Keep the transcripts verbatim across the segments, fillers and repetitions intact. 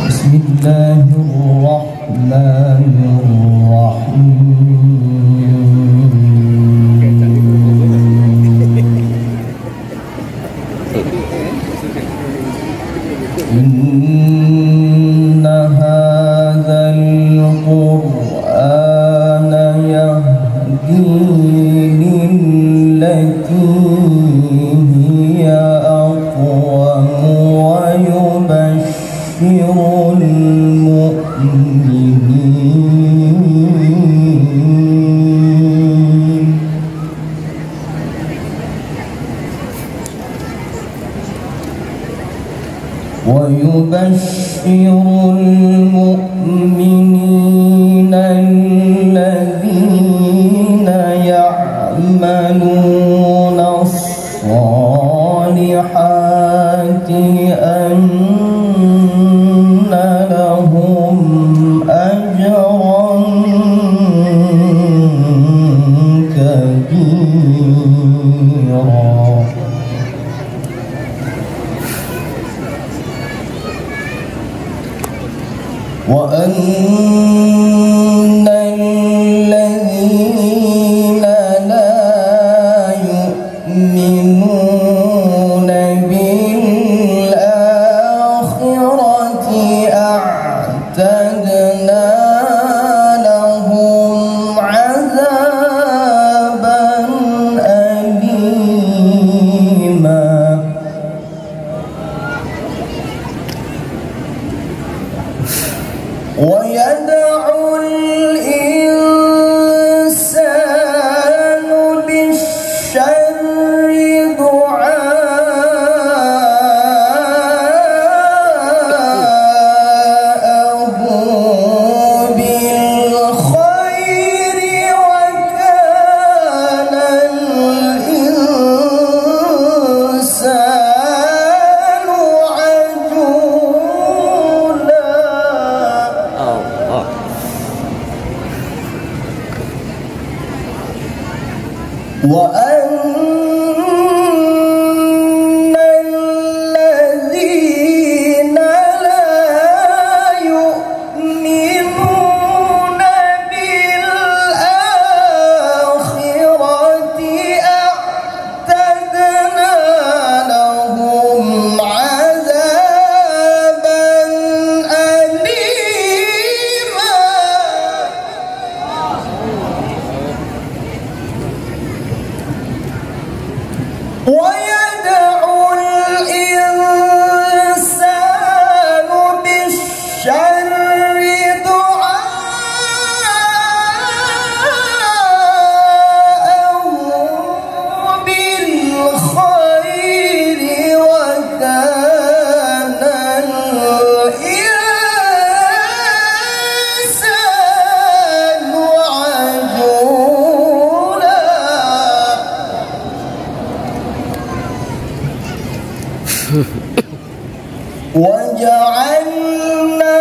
بسم الله الرحمن الرحيم إن هذا القرآن يهدي للتي هي أقوم ويبشر المؤمنين ويبشر المؤمنين الذين يعملون الصالحات أن لهم أجرا كبيرا وأن الذين لا يؤمنون بالآخرة أعتدنا لهم عذابا أليما ويدعو الإنسان بالشر دعاءه بالخير وكان الإنسان عجولا وأن الذين لا يؤمنون بالآخرة أعتدنا لهم عذابا أليما ويدعو الإنسان بالشر دعاءه بالخير وكان الإنسان عجولا وجعلنا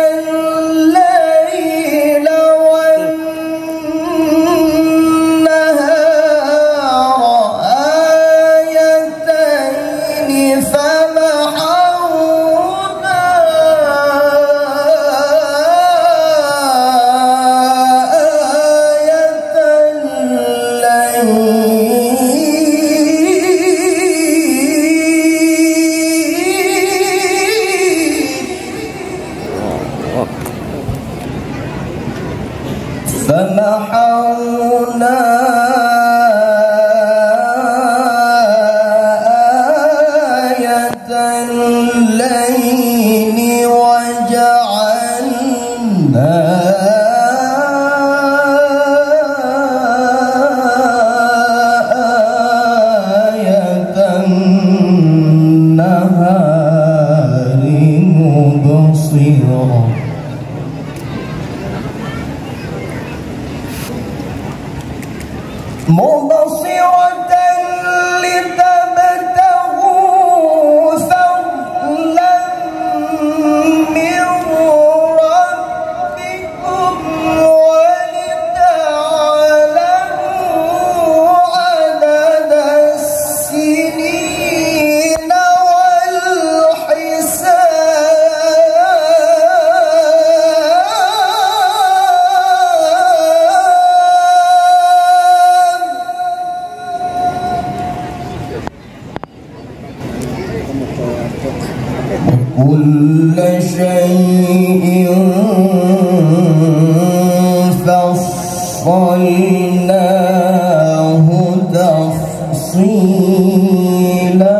الليل والنهار آيتين فمحونا آية فمحونا آية الليل وجعلنا آية النهار مبصرة مبصرة لتبتغوا فضلا من ربكم ولتعلموا عدد السنين والحساب شيء فصلناه تفصيلا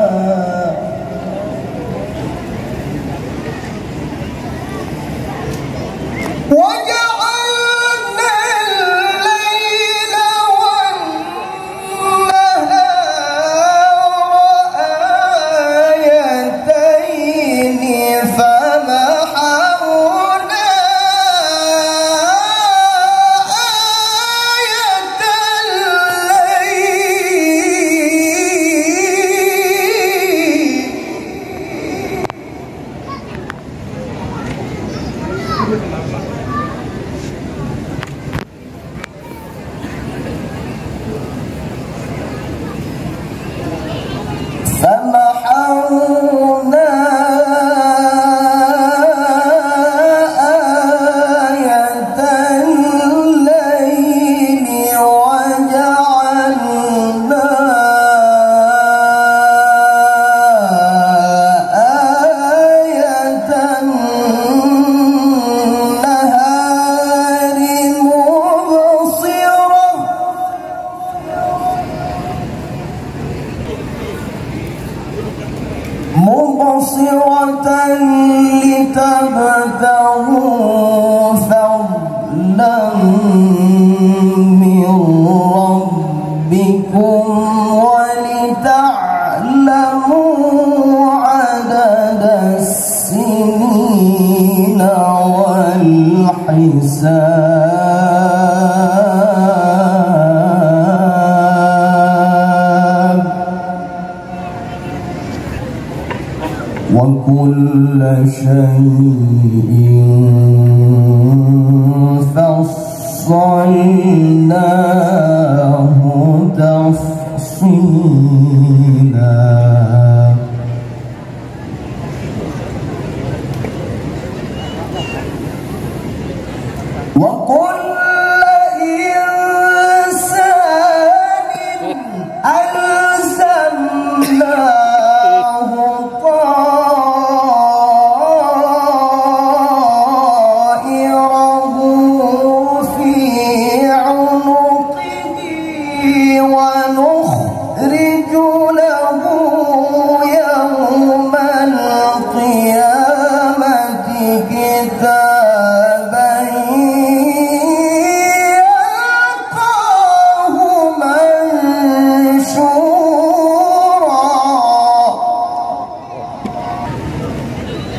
وجعلنا الليل والنهار آيتين فمحونا آية فمحونا آية الليل وجعلنا آية النهار مبصرة مبصرة لتبتغوا فضلا من ربكم ولتعلموا عدد السنين والحساب وكل شيء فصلناه تفصيلا وكل إنسان ألزمناه طائره في عنقه ونخرج له يوم القيامة كتابا يلقاه منشورا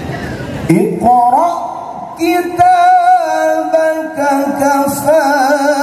اقرأ كتابك كفى